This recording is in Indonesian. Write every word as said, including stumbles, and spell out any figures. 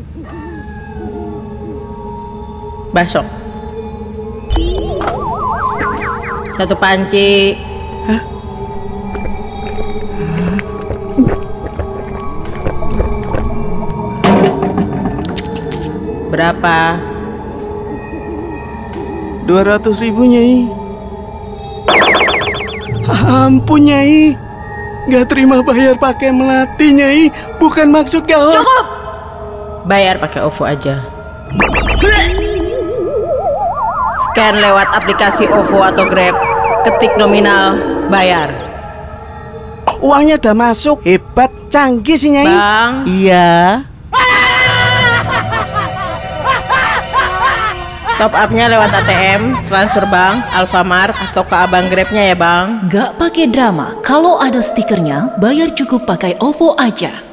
Basok. Satu panci. Hah? Berapa? Dua ratus ribu, Nyai. Ampun, Nyai. Gak terima bayar pakai melati, Nyai. Bukan maksud kau. Cukup. Bayar pakai OVO aja. Scan lewat aplikasi OVO atau Grab. Ketik nominal, bayar. Uangnya udah masuk. Hebat, canggih sih, Nyai. Bang. Iya. Top up-nya lewat A T M, transfer bank, Alfamart, atau ke abang Grab-nya ya bang. Gak pakai drama, kalau ada stikernya, bayar cukup pakai OVO aja.